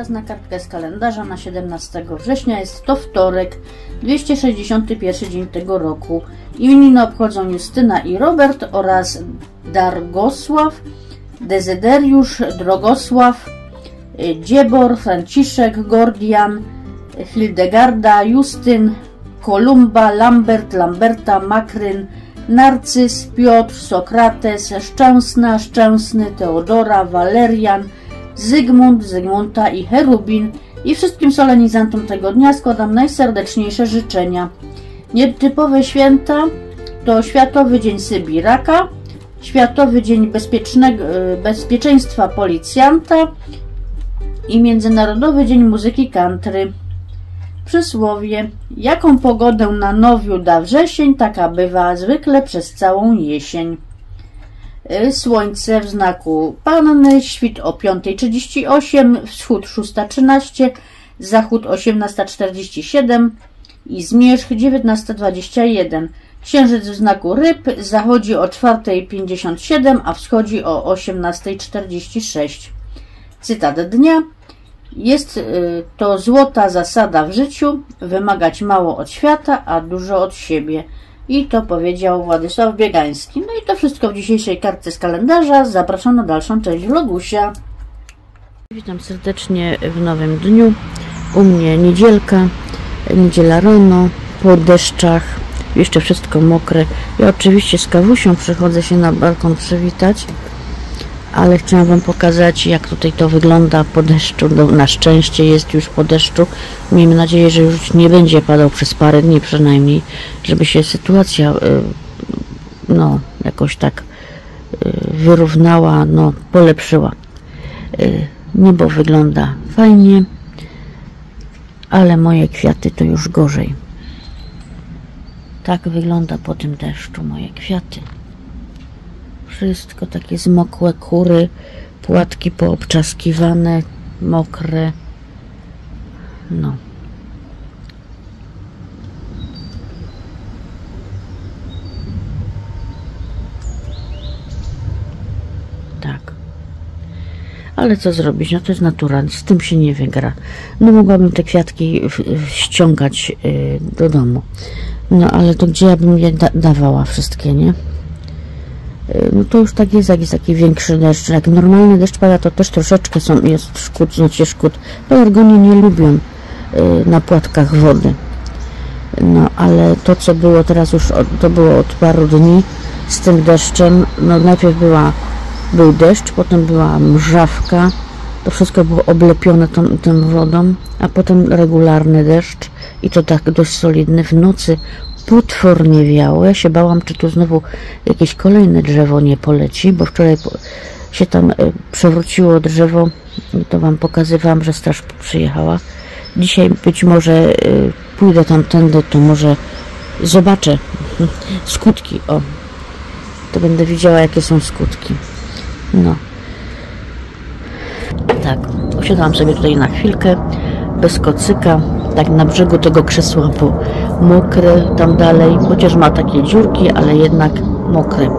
czas na kartkę z kalendarza na 17 września. Jest to wtorek, 261 dzień tego roku. Imieniny obchodzą Justyna i Robert oraz Dargosław, Dezyderiusz, Drogosław, Dziebor, Franciszek, Gordian, Hildegarda, Justyn, Kolumba, Lambert, Lamberta, Makryn, Narcyz, Piotr, Sokrates, Szczęsna, Szczęsny, Teodora, Walerian, Zygmunt, Zygmunta i Cherubin. I wszystkim solenizantom tego dnia składam najserdeczniejsze życzenia. Nietypowe święta to Światowy Dzień Sybiraka, Światowy Dzień Bezpieczeństwa Policjanta i Międzynarodowy Dzień Muzyki Country. Przysłowie: jaką pogodę na nowiu da wrzesień, taka bywa zwykle przez całą jesień. Słońce w znaku Panny, świt o 5:38, wschód 6:13, zachód 18:47 i zmierzch 19:21. Księżyc w znaku Ryb zachodzi o 4:57, a wschodzi o 18:46. Cytat dnia. Jest to złota zasada w życiu: wymagać mało od świata, a dużo od siebie. I to powiedział Władysław Biegański. No i to wszystko w dzisiejszej kartce z kalendarza. Zapraszam na dalszą część vlogusia. Witam serdecznie w nowym dniu. U mnie niedzielka, niedziela rano, po deszczach, jeszcze wszystko mokre. Ja oczywiście z kawusią przychodzę się na balkon przywitać, ale chciałam Wam pokazać, jak tutaj to wygląda po deszczu. Na szczęście jest już po deszczu. Miejmy nadzieję, że już nie będzie padał przez parę dni przynajmniej, żeby się sytuacja no jakoś tak wyrównała, no polepszyła. Niebo wygląda fajnie, ale moje kwiaty to już gorzej. Tak wygląda po tym deszczu moje kwiaty. Wszystko takie zmokłe, kury, płatki poobczaskiwane, mokre. No. Tak. Ale co zrobić? No to jest natura, z tym się nie wygra. No mogłabym te kwiatki ściągać do domu. No ale to gdzie ja bym je dawała wszystkie, nie? No to już tak jest, jak jest taki większy deszcz. Jak normalny deszcz pada, to też troszeczkę jest szkód, znaczy szkód. Pelargonie nie lubią na płatkach wody. No ale to, co było teraz już, to było od paru dni z tym deszczem. No najpierw był deszcz, potem była mrzawka. To wszystko było oblepione tą wodą, a potem regularny deszcz i to tak dość solidny. W nocy potwornie wiało. Ja się bałam, czy tu znowu jakieś kolejne drzewo nie poleci, bo wczoraj się tam przewróciło drzewo. To Wam pokazywałam, że straż przyjechała. Dzisiaj być może pójdę tamtędy, to może zobaczę skutki. O, to będę widziała, jakie są skutki. No. Tak, usiadłam sobie tutaj na chwilkę, bez kocyka, tak na brzegu tego krzesła, bo mokre tam dalej, chociaż ma takie dziurki, ale jednak mokre.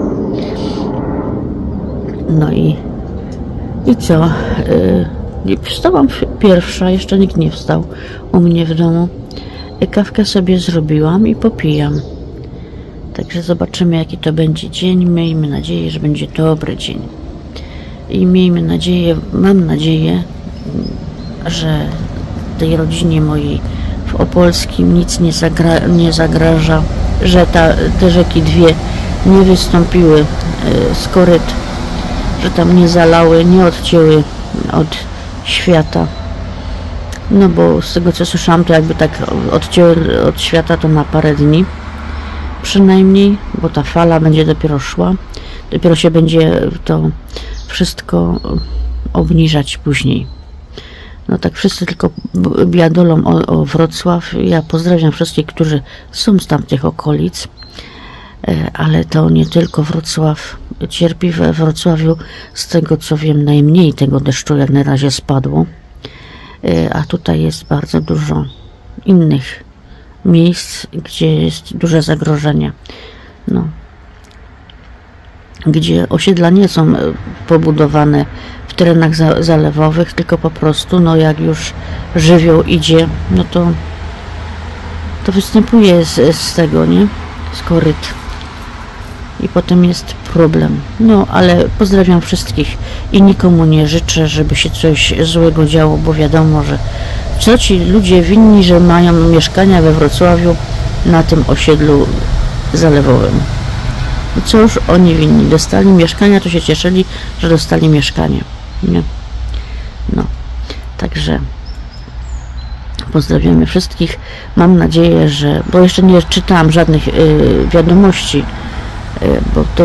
No i co? Wstałam pierwsza, jeszcze nikt nie wstał u mnie w domu. Kawkę sobie zrobiłam i popijam. Także zobaczymy, jaki to będzie dzień. Miejmy nadzieję, że będzie dobry dzień. I miejmy nadzieję, mam nadzieję, że tej rodzinie mojej w Opolskim nic nie zagraża, że te rzeki dwie nie wystąpiły z koryt, że tam nie zalały, nie odcięły od świata. No bo z tego, co słyszałam, to jakby tak odcięły od świata to na parę dni przynajmniej, bo ta fala będzie dopiero szła, dopiero się będzie to wszystko obniżać później. No tak wszyscy tylko biadolą o Wrocław. Ja pozdrawiam wszystkich, którzy są z tamtych okolic, ale to nie tylko Wrocław cierpi. We Wrocławiu, z tego co wiem, najmniej tego deszczu jak na razie spadło, a tutaj jest bardzo dużo innych miejsc, gdzie jest duże zagrożenie. No. gdzie osiedla nie są pobudowane w terenach zalewowych, tylko po prostu, no jak już żywioł idzie, no to występuje z tego, nie? Z koryt. I potem jest problem. No, ale pozdrawiam wszystkich i nikomu nie życzę, żeby się coś złego działo, bo wiadomo, że co ci ludzie winni, że mają mieszkania we Wrocławiu na tym osiedlu zalewowym. I co już oni winni? Dostali mieszkania, to się cieszyli, że dostali mieszkanie. Nie? No, także pozdrawiamy wszystkich. Mam nadzieję, że... Bo jeszcze nie czytałam żadnych wiadomości, bo to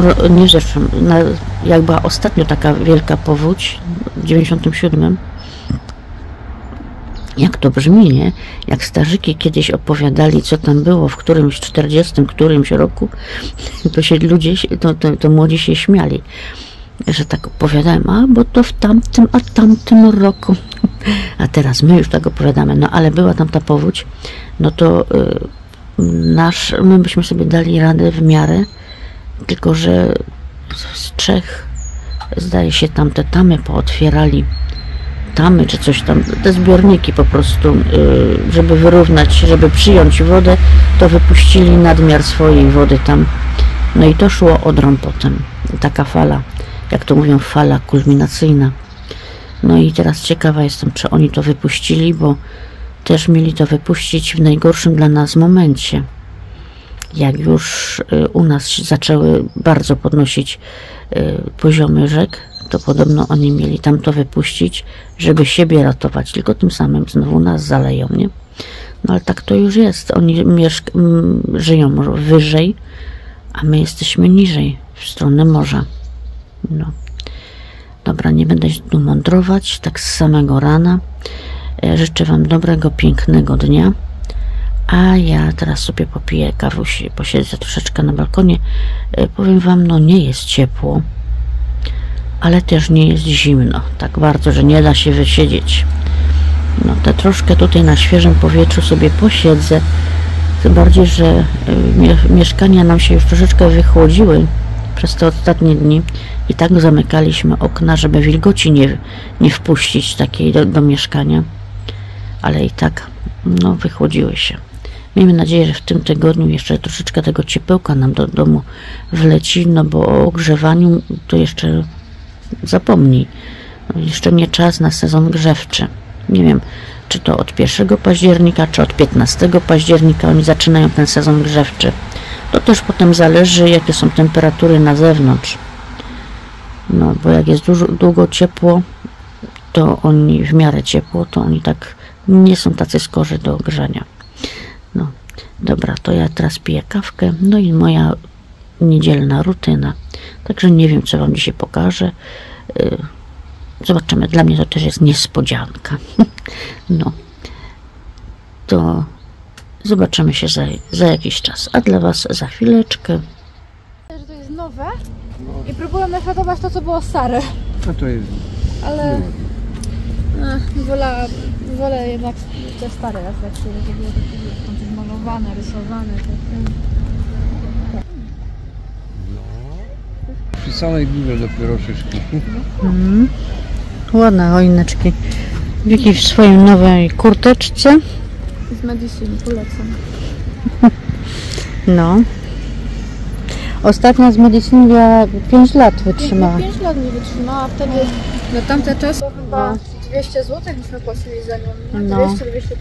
jak była ostatnio taka wielka powódź w 97. Jak to brzmi, nie? Jak starzyki kiedyś opowiadali, co tam było w którymś 40 którymś roku, to się ludzie, to młodzi się śmiali, że tak opowiadałem, a bo to w tamtym roku. A teraz my już tak opowiadamy, no ale była tam ta powódź, no to my byśmy sobie dali radę w miarę, tylko że z 3, zdaje się, tamte tamy pootwierali, tamy czy coś tam, te zbiorniki po prostu, żeby wyrównać, żeby przyjąć wodę, to wypuścili nadmiar swojej wody tam, no i to szło Odrą potem, taka fala, jak to mówią, fala kulminacyjna. No i teraz ciekawa jestem, czy oni to wypuścili, bo też mieli to wypuścić w najgorszym dla nas momencie. Jak już u nas zaczęły bardzo podnosić poziomy rzek, to podobno oni mieli tam to wypuścić, żeby siebie ratować, tylko tym samym znowu nas zaleją, nie? No ale tak to już jest. Oni żyją wyżej, a my jesteśmy niżej, w stronę morza. No. Dobra, nie będę się tu mądrować, tak z samego rana. Życzę wam dobrego, pięknego dnia. A ja teraz sobie popiję kawusi, posiedzę troszeczkę na balkonie. Powiem wam, no nie jest ciepło, ale też nie jest zimno. Tak bardzo, że nie da się wysiedzieć. No te troszkę tutaj na świeżym powietrzu sobie posiedzę. Tym bardziej, że mieszkania nam się już troszeczkę wychłodziły przez te ostatnie dni i tak zamykaliśmy okna, żeby wilgoci nie wpuścić takiej do mieszkania. Ale i tak, no, wychłodziły się. Miejmy nadzieję, że w tym tygodniu jeszcze troszeczkę tego ciepełka nam do domu wleci, no bo o ogrzewaniu to jeszcze zapomnij. No, jeszcze nie czas na sezon grzewczy. Nie wiem, czy to od 1 października, czy od 15 października oni zaczynają ten sezon grzewczy. To też potem zależy, jakie są temperatury na zewnątrz. No, bo jak jest długo ciepło, to oni w miarę ciepło, to oni tak nie są tacy skorzy do ogrzania. No, dobra, to ja teraz piję kawkę, no i moja niedzielna rutyna. Także nie wiem, co wam dzisiaj pokażę. Zobaczymy, dla mnie to też jest niespodzianka. No, to zobaczymy się za jakiś czas, a dla was za chwileczkę. Że to jest nowe i próbuję naśladować to, co było stare. A to jest... Ale wolę jednak te stare refleksje, że to było takie malowane, rysowane. Przy samej górze dopiero szyszki. Ładne choineczki. Wiki w swojej nowej kurteczce. Z Medicine polecam. No. Ostatnia z Medicine 5 lat wytrzymała. 5 lat nie wytrzymała, wtedy na tamte czasy to chyba 200 zł myśmy płacili za nią. No. 200-250.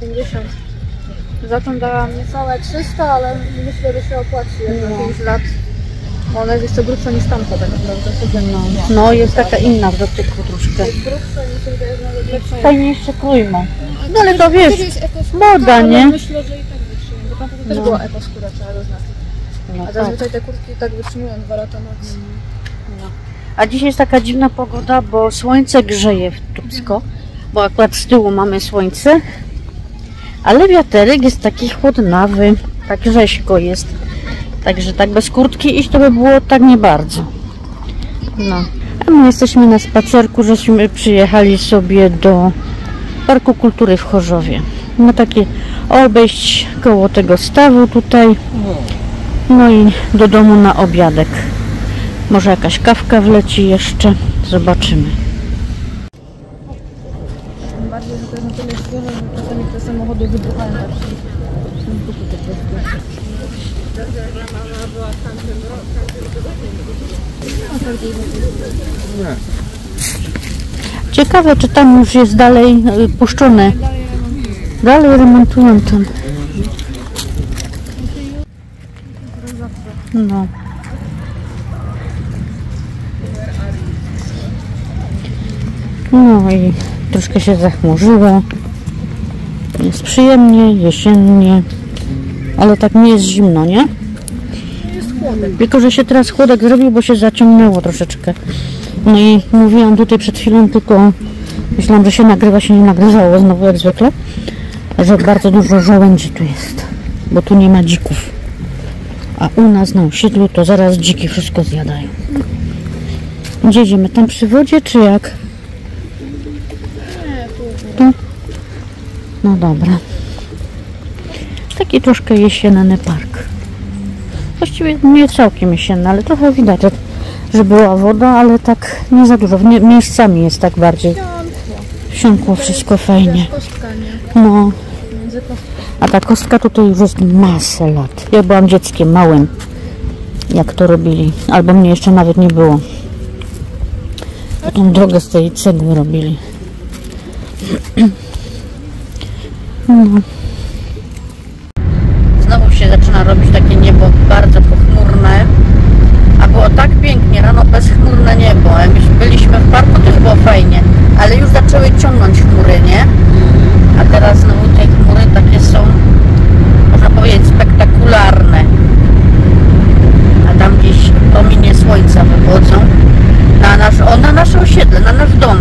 Za tą dałam niecałe 300, ale myślę, że się opłaci jak na 5 lat. Bo ona jest jeszcze grubsza niż tamta tak naprawdę. No, jest taka inna w dotyku troszkę. Jest grubsza i mi się wydaje, że nawet lepsza. Fajniejsze klejmo. No ale to wiesz, Kiedyś moda, nie? Myślę, że i tak wytrzymują, bo tam też była ekoskóra, trzeba zaznaczyć. No A tak. zazwyczaj te kurtki tak wytrzymują 2 lata max. A dzisiaj jest taka dziwna pogoda, bo słońce grzeje w Tupsko, bo akurat z tyłu mamy słońce, ale wiaterek jest taki chłodnawy, tak rzeźko jest. Także tak bez kurtki iść to by było tak nie bardzo. No. A my jesteśmy na spacerku, żeśmy przyjechali sobie do Parku Kultury w Chorzowie. No takie obejść koło tego stawu tutaj. No i do domu na obiadek. Może jakaś kawka wleci jeszcze. Zobaczymy. Tym bardziej, że to jest na tyle świeże, że czasami te samochody wybuchają tak z dupy po prostu. Ciekawe, czy tam już jest dalej puszczone. Dalej remontują tam. No. No i troszkę się zachmurzyło. Jest przyjemnie, jesiennie. Ale tak nie jest zimno, nie? Jest chłodek. Tylko, że się teraz chłodek zrobił, bo się zaciągnęło troszeczkę. No i mówiłam tutaj przed chwilą, tylko myślałam, że się nagrywa, się nie nagrywało znowu jak zwykle. Że bardzo dużo żołędzi tu jest. Bo tu nie ma dzików. A u nas na osiedlu to zaraz dziki wszystko zjadają. Gdzie idziemy? Tam przy wodzie, czy jak? Nie, Tu? No dobra. Taki troszkę jesienny park. Właściwie nie całkiem jesienny, ale trochę widać, że była woda, ale tak nie za dużo. Miejscami jest tak bardziej. Wsiąkło wszystko fajnie. Kostka, nie? No. Między kostką. A ta kostka tutaj już jest masę lat. Ja byłam dzieckiem małym, jak to robili. Albo mnie jeszcze nawet nie było. Tą drogę z tej cegły robili. No. Znowu się zaczyna robić takie niebo bardzo pochmurne. A było tak pięknie, rano bezchmurne niebo. Jak byliśmy w parku, też było fajnie. Ale już zaczęły ciągnąć chmury, nie? A teraz znowu te chmury takie są, można powiedzieć, spektakularne. A tam gdzieś promienie słońca wychodzą na nasze osiedle, na nasz dom.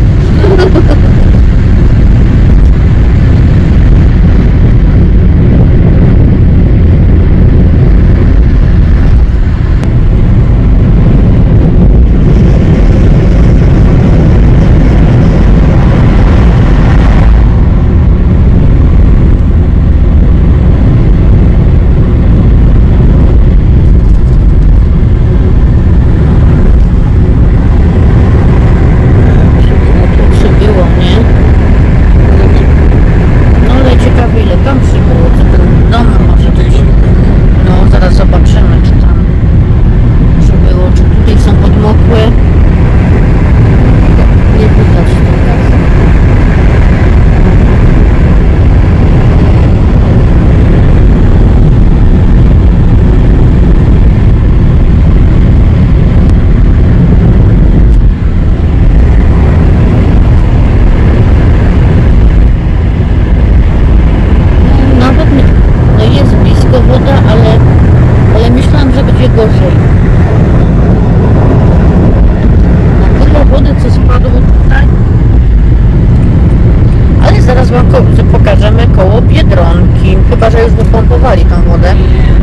Pokażemy koło Biedronki, chyba że już wypompowali tą wodę.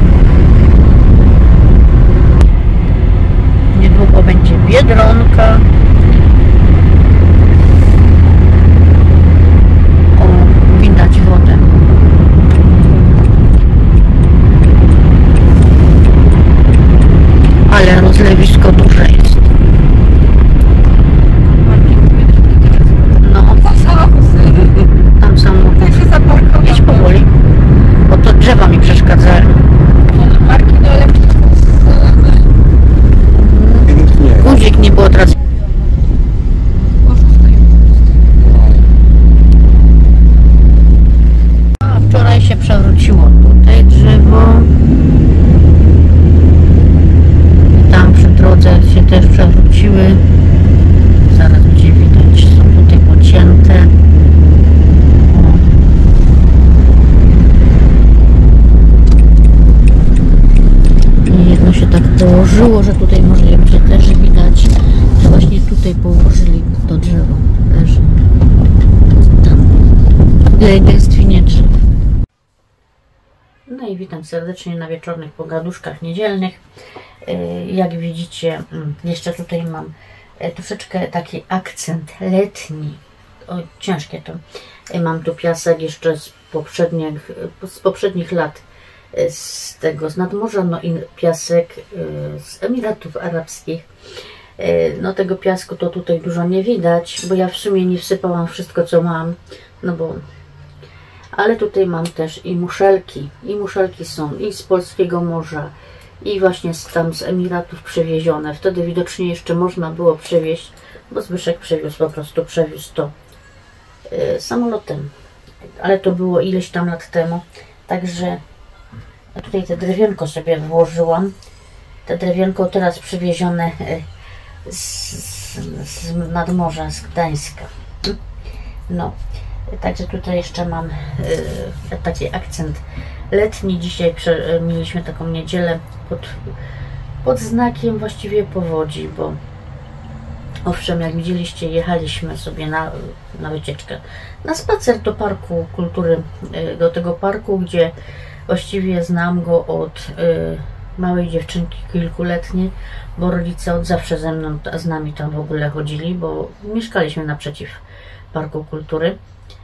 Niedługo będzie Biedronka. O, widać wodę. Ale rozlewisko duże jest. No. Tam są. Jedź powoli, bo to drzewa mi przeszkadzają. Guzik nie było teraz. A wczoraj się przewróciło tutaj drzewo. Tam przy drodze się też przewróciły. Zaraz będzie widać, są tutaj pocięte. Jedno się tak położyło, że tutaj może jak leży widać, że właśnie tutaj położyli to drzewo. Leży tam w gęstwinie drzew. No i witam serdecznie na wieczornych pogaduszkach niedzielnych. Jak widzicie, jeszcze tutaj mam troszeczkę taki akcent letni. O, ciężkie to. Mam tu piasek jeszcze z poprzednich lat. z nadmorza, no i piasek z Emiratów Arabskich. No tego piasku to tutaj dużo nie widać, bo ja w sumie nie wsypałam wszystko, co mam, no bo... Ale tutaj mam też i muszelki są i z polskiego morza, i właśnie tam z Emiratów przywiezione. Wtedy widocznie jeszcze można było przewieźć, bo Zbyszek przewiózł to samolotem. Ale to było ileś tam lat temu, także ja tutaj te drewienko sobie włożyłam. Te drewienko teraz przywiezione z nadmorza, z Gdańska. No, także tutaj jeszcze mam taki akcent letni. Dzisiaj mieliśmy taką niedzielę pod znakiem właściwie powodzi, bo owszem, jak widzieliście, jechaliśmy sobie na wycieczkę, na spacer do Parku Kultury, do tego parku, gdzie właściwie znam go od małej dziewczynki kilkuletniej, bo rodzice od zawsze z nami tam w ogóle chodzili, bo mieszkaliśmy naprzeciw Parku Kultury.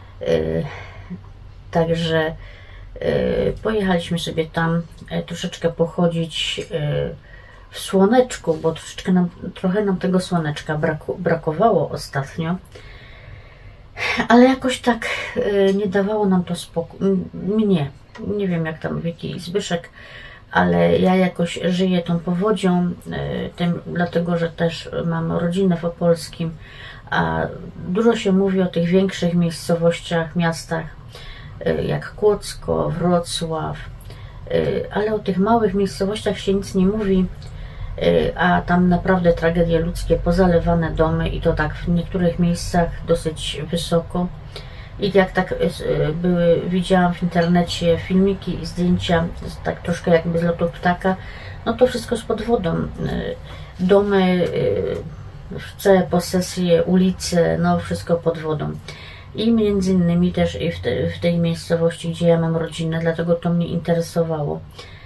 Także pojechaliśmy sobie tam troszeczkę pochodzić w słoneczku, bo trochę nam tego słoneczka brakowało ostatnio, ale jakoś tak nie dawało nam to spokój. Mnie, nie wiem jak tam Wiki i Zbyszek, ale ja jakoś żyję tą powodzią, dlatego że też mam rodzinę w Opolskim, a dużo się mówi o tych większych miejscowościach, miastach jak Kłodzko, Wrocław, ale o tych małych miejscowościach się nic nie mówi, a tam naprawdę tragedie ludzkie, pozalewane domy i to tak w niektórych miejscach dosyć wysoko. I jak tak widziałam w internecie filmiki i zdjęcia, tak troszkę jakby z lotu ptaka, no to wszystko z pod wodą. Domy, całe posesje, ulice, no wszystko pod wodą. I między innymi też i w tej miejscowości, gdzie ja mam rodzinę, dlatego to mnie interesowało.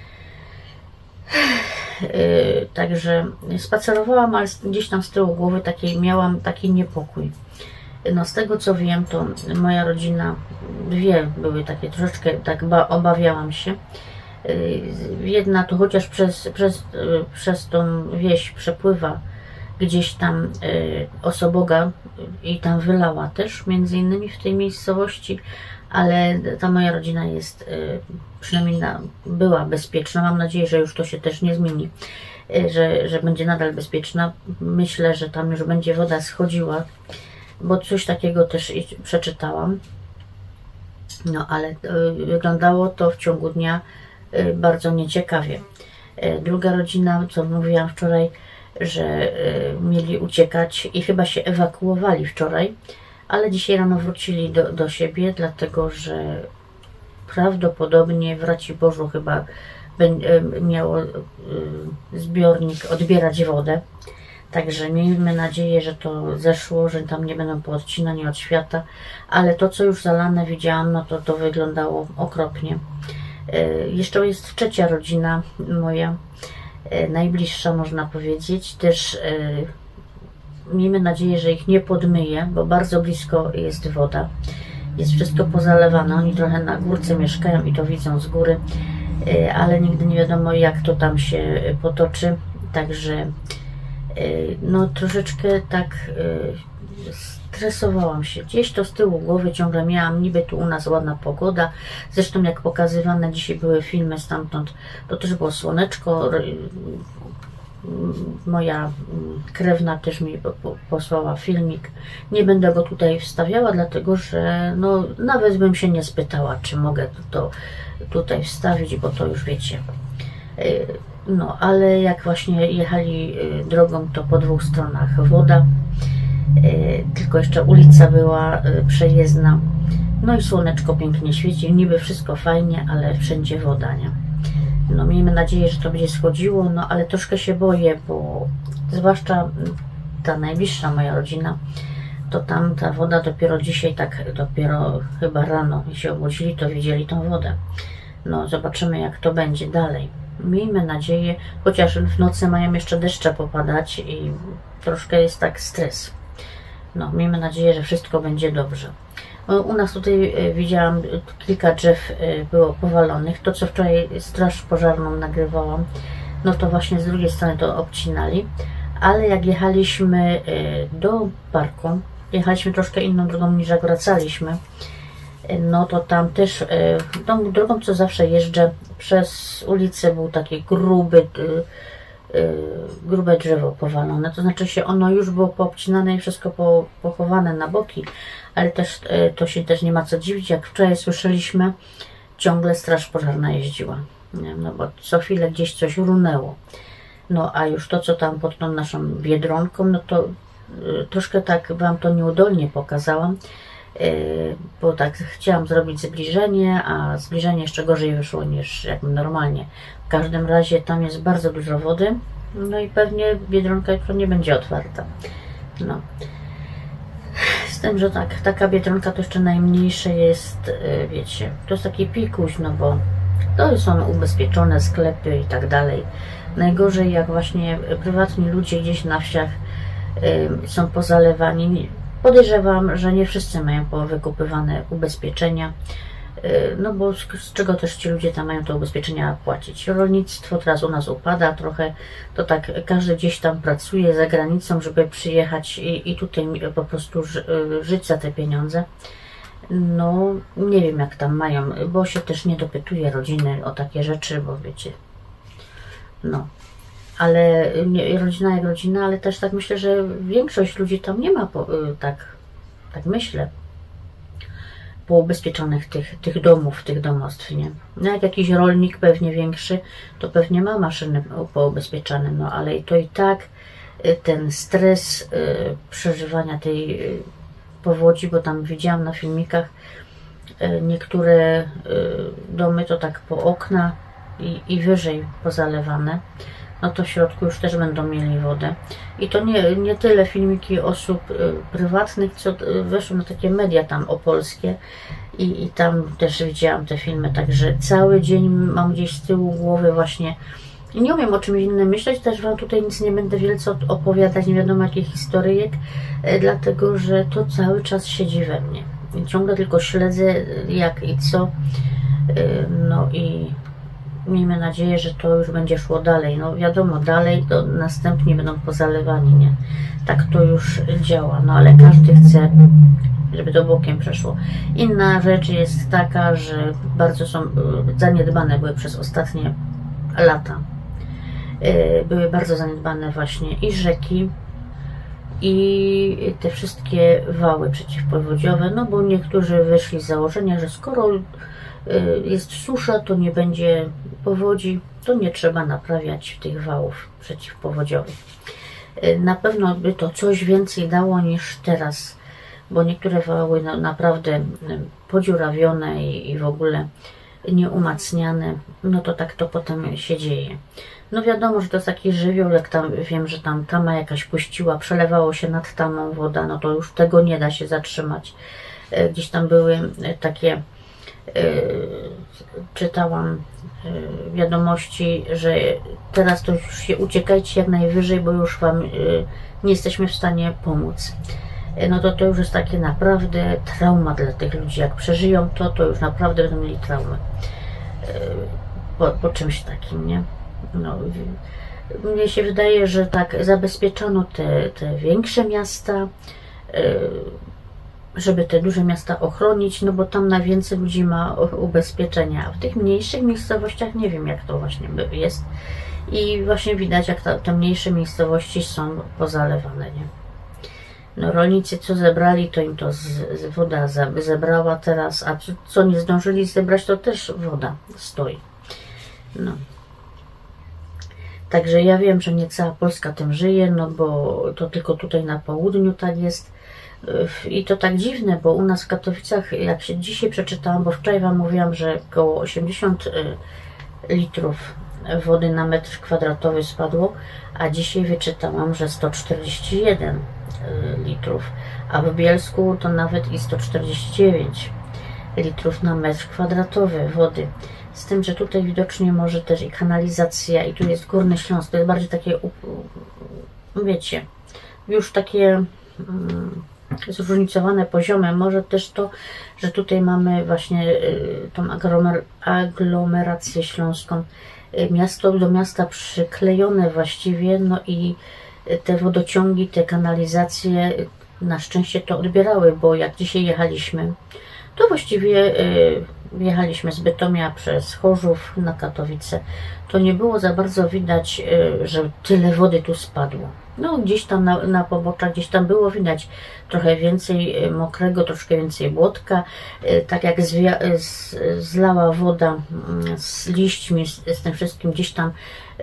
Także spacerowałam, ale gdzieś tam z tyłu głowy miałam taki niepokój. No z tego co wiem, to moja rodzina, dwie były takie troszeczkę, tak obawiałam się. Jedna to chociaż przez tą wieś przepływa gdzieś tam Osoboga i tam wylała też, między innymi w tej miejscowości, ale ta moja rodzina jest, przynajmniej była bezpieczna. Mam nadzieję, że już to się też nie zmieni, że będzie nadal bezpieczna. Myślę, że tam już będzie woda schodziła, bo coś takiego też przeczytałam. No ale wyglądało to w ciągu dnia bardzo nieciekawie. Druga rodzina, co mówiłam wczoraj, że mieli uciekać i chyba się ewakuowali wczoraj, ale dzisiaj rano wrócili do siebie, dlatego że prawdopodobnie w Raciborzu chyba miało zbiornik odbierać wodę. Także miejmy nadzieję, że to zeszło, że tam nie będą poodcinani od świata, ale to, co już zalane widziałam, no to wyglądało okropnie. Jeszcze jest trzecia rodzina moja, najbliższa można powiedzieć, też miejmy nadzieję, że ich nie podmyje, bo bardzo blisko jest woda. Jest wszystko pozalewane, oni trochę na górce mieszkają i to widzą z góry, ale nigdy nie wiadomo jak to tam się potoczy, także no troszeczkę tak stresowałam się. Gdzieś to z tyłu głowy ciągle miałam, niby tu u nas ładna pogoda. Zresztą jak pokazywane dzisiaj były filmy stamtąd, to też było słoneczko. Moja krewna też mi posłała filmik. Nie będę go tutaj wstawiała, dlatego że no, nawet bym się nie spytała, czy mogę to tutaj wstawić, bo to już wiecie. No, ale jak właśnie jechali drogą, to po dwóch stronach woda, tylko jeszcze ulica była przejezdna, no i słoneczko pięknie świeci, niby wszystko fajnie, ale wszędzie woda, nie? No miejmy nadzieję, że to będzie schodziło, no ale troszkę się boję, bo zwłaszcza ta najbliższa moja rodzina, to tam ta woda dopiero dzisiaj, tak dopiero chyba rano się obudzili, to widzieli tą wodę. No zobaczymy jak to będzie dalej. Miejmy nadzieję, chociaż w nocy mają jeszcze deszcze popadać i troszkę jest tak stres. No, miejmy nadzieję, że wszystko będzie dobrze. U nas tutaj widziałam, kilka drzew było powalonych. To, co wczoraj straż pożarną nagrywałam, no to właśnie z drugiej strony to obcinali. Ale jak jechaliśmy do parku, jechaliśmy troszkę inną drogą niż jak wracaliśmy, no to tam też, tą drogą, co zawsze jeżdżę, przez ulicę był taki grube drzewo powalone, to znaczy się ono już było poobcinane i wszystko pochowane na boki, ale też to się też nie ma co dziwić, jak wczoraj słyszeliśmy, ciągle straż pożarna jeździła, nie? No bo co chwilę gdzieś coś runęło. No a już to, co tam pod tą naszą Biedronką, no to troszkę tak wam to nieudolnie pokazałam, bo tak chciałam zrobić zbliżenie, a zbliżenie jeszcze gorzej wyszło niż jak normalnie. W każdym razie tam jest bardzo dużo wody, no i pewnie Biedronka jutro nie będzie otwarta. No. Z tym, że tak, taka Biedronka to jeszcze najmniejsze jest, wiecie, to jest taki pikuś, no bo to są ubezpieczone sklepy i tak dalej. Najgorzej jak właśnie prywatni ludzie gdzieś na wsiach są pozalewani. Podejrzewam, że nie wszyscy mają wykupywane ubezpieczenia, no bo z czego też ci ludzie tam mają te ubezpieczenia płacić. Rolnictwo teraz u nas upada trochę, to tak każdy gdzieś tam pracuje za granicą, żeby przyjechać i tutaj po prostu żyć za te pieniądze. No nie wiem jak tam mają, bo się też nie dopytuje rodziny o takie rzeczy, bo wiecie, no. Ale rodzina jak rodzina, ale też tak myślę, że większość ludzi tam nie ma, tak myślę, poubezpieczonych tych domów, tych domostw, nie? No jak jakiś rolnik pewnie większy, to pewnie ma maszyny poubezpieczane, no ale to i tak ten stres przeżywania tej powodzi, bo tam widziałam na filmikach niektóre domy to tak po okna i wyżej pozalewane, no to w środku już też będą mieli wodę. I to nie tyle filmiki osób prywatnych, co weszły na takie media tam opolskie i tam też widziałam te filmy, także cały dzień mam gdzieś z tyłu głowy właśnie, nie umiem o czymś innym myśleć, też wam tutaj nic nie będę wielce opowiadać, nie wiadomo jakich historyjek, dlatego że to cały czas siedzi we mnie. I ciągle tylko śledzę jak i co, no i miejmy nadzieję, że to już będzie szło dalej. No wiadomo, dalej to następni będą pozalewani, nie? Tak to już działa, no ale każdy chce, żeby to bokiem przeszło. Inna rzecz jest taka, że bardzo są zaniedbane były przez ostatnie lata. Były bardzo zaniedbane właśnie i rzeki, i te wszystkie wały przeciwpowodziowe, no bo niektórzy wyszli z założenia, że skoro jest susza, to nie będzie powodzi, to nie trzeba naprawiać tych wałów przeciwpowodziowych. Na pewno by to coś więcej dało niż teraz, bo niektóre wały naprawdę podziurawione i w ogóle nieumacniane, no to tak to potem się dzieje. No wiadomo, że to jest taki żywioł, jak tam wiem, że tam tama jakaś puściła, przelewało się nad tamą woda, no to już tego nie da się zatrzymać. Gdzieś tam były takie, czytałam wiadomości, że teraz to już się uciekajcie jak najwyżej, bo już wam nie jesteśmy w stanie pomóc. No to już jest takie naprawdę trauma dla tych ludzi. Jak przeżyją to już naprawdę będą mieli traumę po czymś takim, nie? No, mnie się wydaje, że tak zabezpieczano te większe miasta, żeby te duże miasta ochronić, no bo tam najwięcej ludzi ma ubezpieczenia, a w tych mniejszych miejscowościach nie wiem jak to właśnie jest i właśnie widać jak te mniejsze miejscowości są pozalewane, nie? No rolnicy co zebrali, to im to woda zebrała teraz, a co nie zdążyli zebrać, to też woda stoi. No. Także ja wiem, że nie cała Polska tym żyje, no bo to tylko tutaj na południu tak jest. I to tak dziwne, bo u nas w Katowicach, jak się dzisiaj przeczytałam, bo wczoraj wam mówiłam, że około 80 litrów wody na metr kwadratowy spadło, a dzisiaj wyczytałam, że 141 litrów, a w Bielsku to nawet i 149 litrów na metr kwadratowy wody. Z tym, że tutaj widocznie może też i kanalizacja, i tu jest Górny Śląsk, to jest bardziej takie, wiecie, już takie zróżnicowane poziomy. Może też to, że tutaj mamy właśnie tą aglomerację śląską, miasto do miasta przyklejone właściwie, no i te wodociągi, te kanalizacje na szczęście to odbierały, bo jak dzisiaj jechaliśmy, to właściwie jechaliśmy z Bytomia przez Chorzów na Katowice, to nie było za bardzo widać, że tyle wody tu spadło. No gdzieś tam na poboczach, gdzieś tam było widać trochę więcej mokrego, troszkę więcej błotka, tak jak zlała woda z liśćmi, z tym wszystkim, gdzieś tam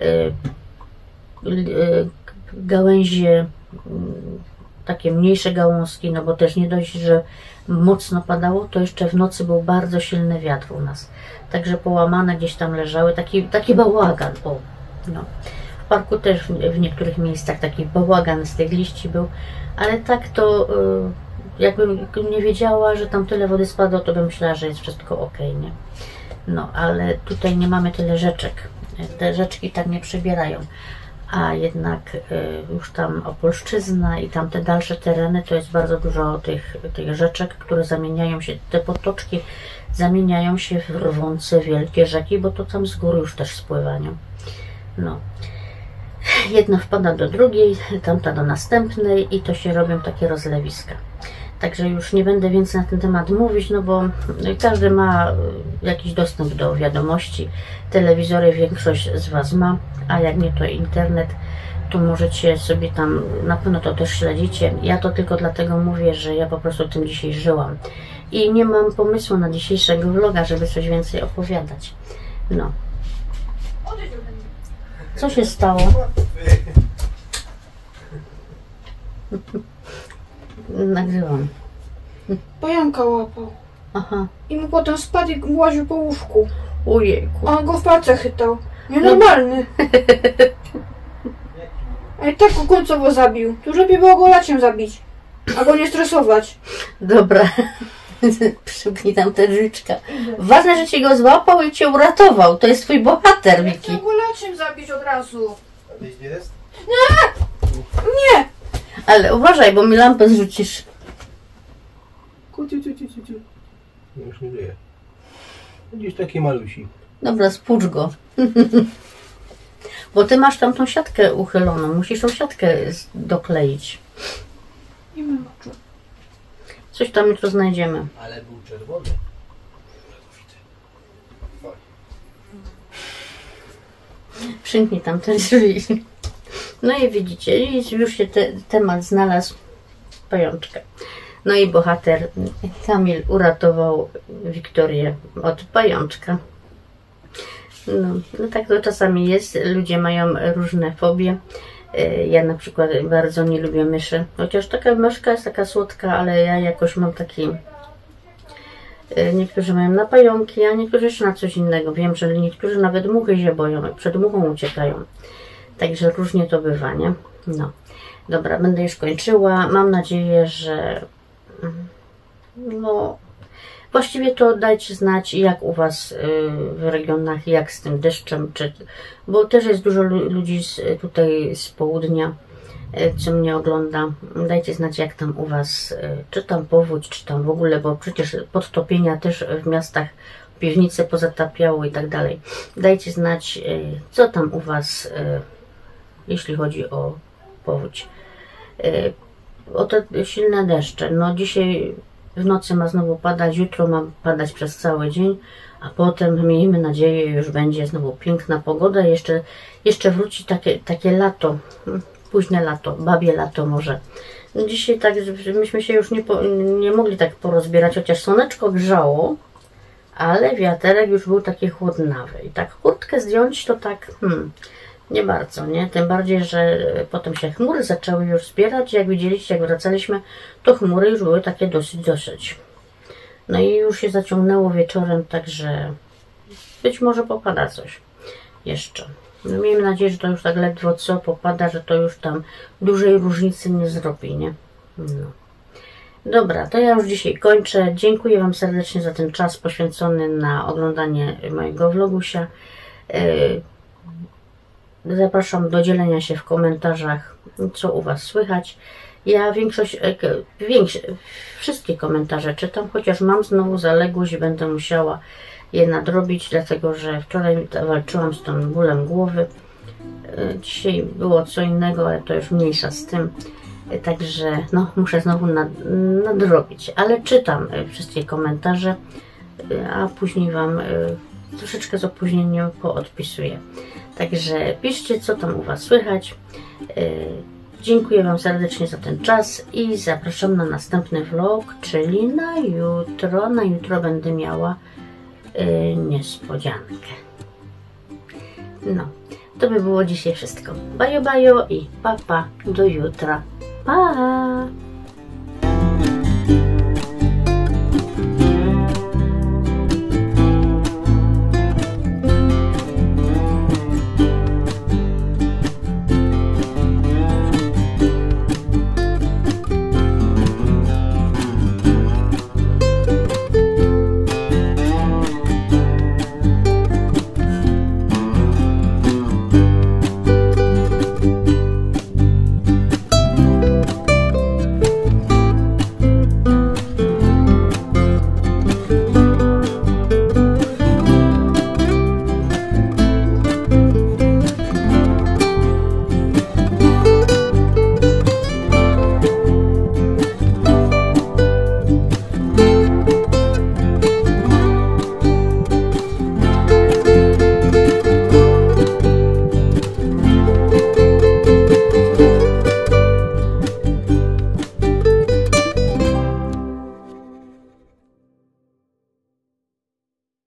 gałęzie, takie mniejsze gałązki, no bo też nie dość, że mocno padało, to jeszcze w nocy był bardzo silny wiatr u nas. Także połamane gdzieś tam leżały, taki bałagan. O, no. W parku też w niektórych miejscach taki bałagan z tych liści był, ale tak to jakbym nie wiedziała, że tam tyle wody spadło, to bym myślała, że jest wszystko ok, nie? No, ale tutaj nie mamy tyle rzeczek. Te rzeczki tak nie przebierają. A jednak już tam Opolszczyzna i tamte dalsze tereny, to jest bardzo dużo tych rzeczek, które zamieniają się, te potoczki zamieniają się w rwące wielkie rzeki, bo to tam z góry już też spływają. No. Jedna wpada do drugiej, tamta do następnej i to się robią takie rozlewiska. Także już nie będę więcej na ten temat mówić, no bo każdy ma jakiś dostęp do wiadomości. Telewizory większość z Was ma, a jak nie to internet, to możecie sobie tam, na pewno to też śledzicie. Ja to tylko dlatego mówię, że ja po prostu tym dzisiaj żyłam. I nie mam pomysłu na dzisiejszego vloga, żeby coś więcej opowiadać. No. Co się stało? Nagrywam. Pająka łapał. Aha. I mu potem spadł i łaził po łóżku. Ojejku. A on go w palce chytał. Nienormalny. A i tak go końcowo zabił. Tu lepiej było go laciem zabić. A go nie stresować. Dobra. Przymknij tam te drzwiczka. Ważne, że cię go złapał i cię uratował. To jest twój bohater, Miki. Chciał go laciem zabić od razu. A nic nie jest? Nie! Ale uważaj, bo mi lampę zrzucisz. No już nie żyje. Gdzieś taki malusi. Dobra, spłucz go. Bo ty masz tam tą siatkę uchyloną. Musisz tą siatkę dokleić. Nie mam oczu. Coś tam jutro znajdziemy. Ale był czerwony. Przymknij tam te drzwi. No i widzicie, już się temat znalazł. Pajączka. No i bohater Kamil uratował Wiktorię od pajączka. No tak to czasami jest. Ludzie mają różne fobie. Ja na przykład bardzo nie lubię myszy. Chociaż taka myszka jest taka słodka, ale ja jakoś mam taki... Niektórzy mają na pająki, a niektórzy jeszcze na coś innego. Wiem, że niektórzy nawet muchy się boją, przed muchą uciekają. Także różnie to bywa, nie? No. Dobra, będę już kończyła. Mam nadzieję, że... No... Właściwie to dajcie znać, jak u Was w regionach, jak z tym deszczem, bo też jest dużo ludzi tutaj z południa, co mnie ogląda. Dajcie znać, jak tam u Was, czy tam powódź, czy tam w ogóle, bo przecież podtopienia też w miastach, piwnice pozatapiało i tak dalej. Dajcie znać, co tam u Was, jeśli chodzi o powódź. O te silne deszcze. No dzisiaj w nocy ma znowu padać, jutro ma padać przez cały dzień, a potem miejmy nadzieję, już będzie znowu piękna pogoda. Jeszcze wróci takie lato, późne lato, babie lato może. Dzisiaj tak, myśmy się już nie mogli tak porozbierać, chociaż słoneczko grzało, ale wiaterek już był taki chłodnawy. I tak kurtkę zdjąć to tak, nie bardzo, nie? Tym bardziej, że potem się chmury zaczęły już zbierać. Jak widzieliście, jak wracaliśmy, to chmury już były takie dosyć. No i już się zaciągnęło wieczorem, także być może popada coś jeszcze. No miejmy nadzieję, że to już tak ledwo co popada, że to już tam dużej różnicy nie zrobi, nie? No. Dobra, to ja już dzisiaj kończę. Dziękuję Wam serdecznie za ten czas poświęcony na oglądanie mojego vlogusia. Zapraszam do dzielenia się w komentarzach, co u Was słychać. Ja wszystkie komentarze czytam, chociaż mam znowu zaległość i będę musiała je nadrobić, dlatego że wczoraj walczyłam z tym bólem głowy. Dzisiaj było co innego, ale to już mniejsza z tym. Także no, muszę znowu nadrobić, ale czytam wszystkie komentarze, a później Wam troszeczkę z opóźnieniem poodpisuję. Także piszcie, co tam u Was słychać. Dziękuję Wam serdecznie za ten czas i zapraszam na następny vlog, czyli na jutro. Na jutro będę miała niespodziankę. No, to by było dzisiaj wszystko. Bajo, bajo i papa, do jutra. Pa!